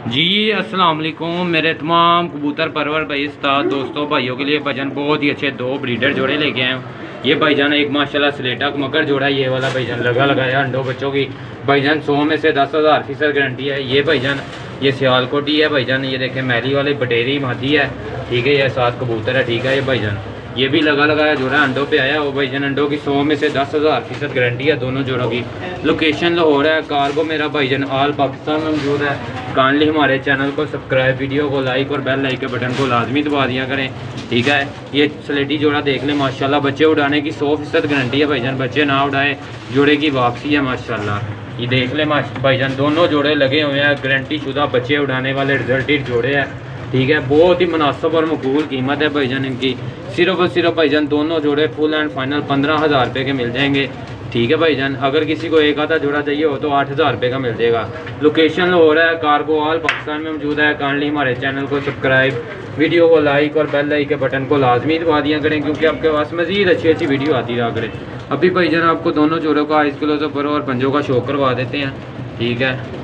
जी अस्सलाम वालेकुम मेरे तमाम कबूतर परवर भाई उस्ताद दोस्तों भाइयों के लिए भाईजान बहुत ही अच्छे दो ब्रीडर जोड़े लेके आए हैं। ये भाईजान एक माशाल्लाह स्लेटा मकर जोड़ा है, ये वाला भाईजान लगा लगाया अंडों बच्चों की भाईजान 100 में से 10,000% गारंटी है। ये भाईजान ये सियालकोटी है भाईजान, ये देखें मैली वाले बटेरी मादी है, ठीक है। ये 7 कबूतर है, ठीक है। ये भाईजान ये भी लगा लगाया जोड़ा अंडों पे आया वो भाईजान अंडों की 100 में से 10,000% गारंटी है दोनों जोड़ों की। लोकेशन लाहौर है, कार्गो मेरा भाईजान ऑल पाकिस्तान में मौजूद है। काइंडली हमारे चैनल को सब्सक्राइब, वीडियो को लाइक और बेल लाइक के बटन को लाजमी दबा दिया करें, ठीक है। ये स्लेटी जोड़ा देख लें माशाल्लाह, बच्चे उड़ाने की 100% गारंटी है भाईजान, बच्चे ना उड़ाए जोड़े की वापसी है माशाल्लाह। ये देख लें भाईजान दोनों जोड़े लगे हुए हैं, गारंटी शुदा बच्चे उड़ाने वाले रिजल्टेड जोड़े हैं, ठीक है। बहुत ही मुनासिब और मकबूल कीमत है भाईजान इनकी। सिर्फ और सिर्फ भाईजान दोनों जोड़े फुल एंड फाइनल 15,000 रुपये के मिल जाएंगे, ठीक है भाईजान। अगर किसी को एक आधा जोड़ा चाहिए हो तो 8,000 रुपये का मिल जाएगा। लोकेशन हो रहा है कार्गो ऑल पाकिस्तान में मौजूद है। काइंडली हमारे चैनल को सब्सक्राइब, वीडियो को लाइक और बेल लाइक के बटन को लाजमी दबा दिया करें, क्योंकि आपके पास मज़ीद अच्छी अच्छी वीडियो आती रहा करें। अभी भाईजान आपको दोनों जोड़ों का आइस किलो से पर और पंजों का शो करवा देते हैं, ठीक है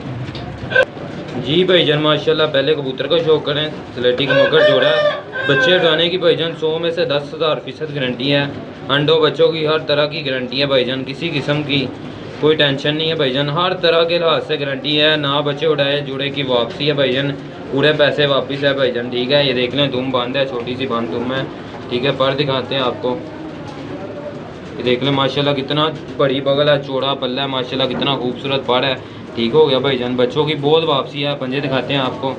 जी भाईजान। माशाल्लाह पहले कबूतर का शौक करें, स्लेटी का मकर जोड़ा है, बच्चे उठाने की भाईजान 100 में से 10,000% गारंटी है। अंडों बच्चों की हर तरह की गारंटी है भाईजान, किसी किस्म की कोई टेंशन नहीं है भाईजान, हर तरह के लिहाज से गारंटी है। ना बच्चे उठाए जोड़े की वापसी है भाईजान, पूरे पैसे वापस है भाईजान, ठीक है। ये देख लें दुम बंद है, छोटी सी बंद दुम है, ठीक है। पर दिखाते हैं आपको, ये देख लें माशाल्लाह कितना बड़ी बगल है, चौड़ा पल्ला है माशाल्लाह, कितना खूबसूरत पर है, ठीक हो गया भाईजान। बच्चों की बहुत वापसी है। पंजे दिखाते हैं आपको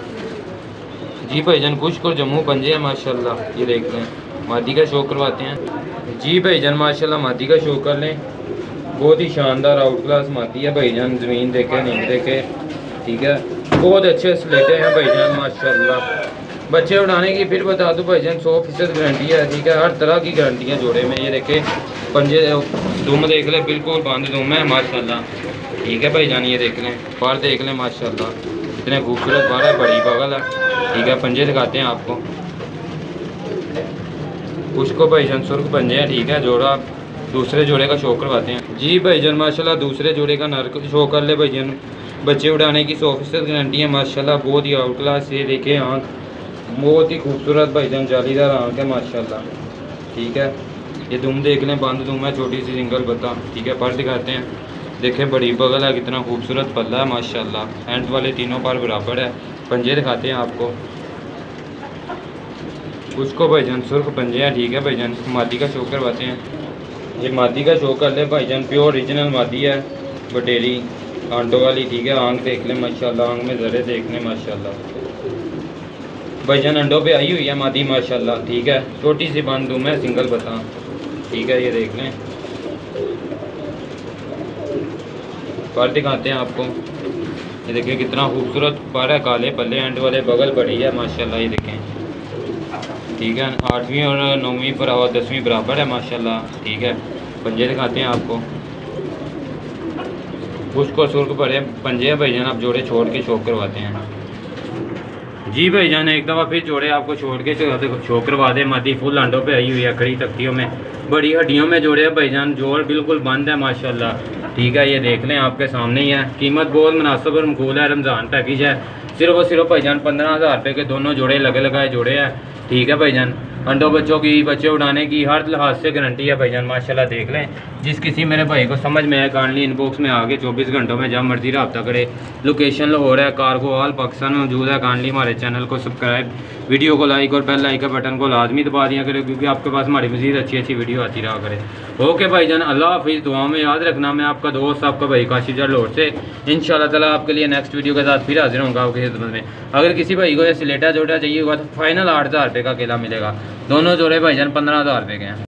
जी भाईजान, खुश्क और जम्मू पंजे हैं माशाल्लाह। ये देख लें मादी का शो करवाते हैं जी भाईजान, माशाल्लाह मादी का शो कर लें, बहुत ही शानदार आउट क्लास मादी है भाईजान, ज़मीन देखे नहीं देखे, ठीक है। बहुत अच्छे स्लेटे हैं भाईजान माशाल्लाह, बच्चे उड़ाने की फिर बता दूं भाईजान 100% गारंटी है, ठीक है। हर तरह की गारंटी है जोड़े में। ये देखे पंजे दुम देख लें, बिल्कुल बंद दुम है माशाल्लाह, ठीक है भाईजान। ये देख लें पर देख लें माशाल्लाह, इतने खूबसूरत पर है, बड़ी बगल है, ठीक है। पंजे दिखाते हैं आपको, उसको भाईजान सुर्ख पंजे हैं, ठीक है। जोड़ा दूसरे जोड़े का शो करवाते हैं जी भाईजान, माशाल्लाह दूसरे जोड़े का नर शो कर ले भाईजान, बच्चे उड़ाने की 100% गारंटी है माशाल्लाह। बहुत ही आउट क्लास, ये देखे आँख बहुत ही खूबसूरत भाईजान, जालीदार आँख है माशाल्लाह, ठीक है। ये दुम देख लें, बंद दुम है, छोटी सी सिंगल बत्ता, ठीक है। पर दिखाते हैं, देखें बड़ी बगल है, कितना खूबसूरत पल्ला है माशाल्लाह, एंड वाले तीनों पर बराबर है। पंजे दिखाते हैं आपको, उसको भाईजान सुर्ख पंजे हैं, ठीक है भाईजान। मादी का शो करवाते हैं, ये मादी का शो कर ले भाईजान, प्योर ओरिजिनल मादी है, बटेरी आंटों वाली, ठीक है। आंख देख लें माशाल्लाह, आंख में जरे देख लें माशाल्लाह भाईजान, अंडों पे आई हुई है मादी माशाल्लाह, ठीक है। छोटी सी बंद दुम है, सिंगल बता, ठीक है। ये देख लें पर दिखाते हैं आपको, ये देखिए कितना खूबसूरत पर है, काले पल्ले एंड वाले, बगल बड़ी है माशाल्लाह, ये देखें, ठीक है। 8वीं और 9वीं पर और 10वीं बराबर है माशाल्लाह, ठीक है। पंजे दिखाते हैं आपको, खुश्क और सुर्ख भरे पंजे हैं भाईजान। आप जोड़े छोड़ के शौक करवाते हैं जी भाईजान, एक दफ़ा फिर जोड़े आपको छोड़ के शो करवा दे। मादी फुल अंडों पे आई हुई है, खड़ी तख्तियों में, बड़ी हड्डियों में जोड़े हैं भाईजान, जोड़ बिल्कुल बंद है माशाल्लाह, ठीक है। ये देख लें आपके सामने ही है, कीमत बहुत मुनासिब और मकबूल है, रमज़ान पैकेज है। सिर्फ और सिर्फ भाईजान 15,000 रुपये के दोनों जोड़े लगे लगाए जोड़े हैं, ठीक है भाईजान। अंडों बच्चों की, बच्चे उड़ाने की हर लिहाज से गारंटी है भाईजान माशाल्लाह। देख लें, जिस किसी मेरे भाई को समझ में आए काइंडली इनबॉक्स में आगे 24 घंटों में जब मर्जी रब्ता करे। लोकेशन लाहौर है, कार्गो ऑल पाकिस्तान में मौजूद है। काइंडली हमारे चैनल को सब्सक्राइब, वीडियो को लाइक और बेल लाइक का बटन को लाजमी दबा दिया करें, क्योंकि आपके पास हमारी मज़ीद अच्छी अच्छी वीडियो आती रहा करे। ओके भाईजान, अल्लाह हाफिज़। दुआ में याद रखना, मैं आपका दोस्त आपका भाई काशिफ लाहौर से इंशाल्लाह ताला आपके लिए नेक्स्ट वीडियो के साथ फिर हाजिर होगा आपकी खिदमत में। अगर किसी भाई को ये स्लेटा जोड़ा चाहिए होगा तो फाइनल 8,000 रुपये का अकेला मिलेगा, दोनों जोड़े भाईजान 15,000 रुपये के हैं।